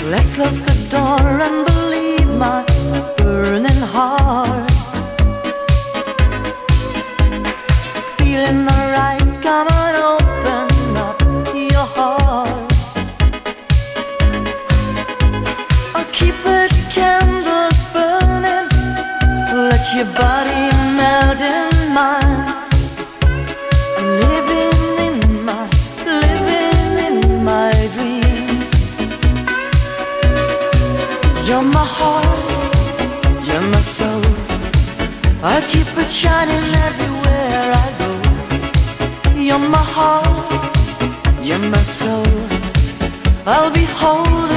Let's close the door and believe my burning heart. Feeling alright, come on, open up your heart. I'll keep the candles burning, let your body melt in mine. I'm living in my dreams. You're my heart, you're my soul. I'll keep it shining everywhere I go. You're my heart, you're my soul. I'll be holding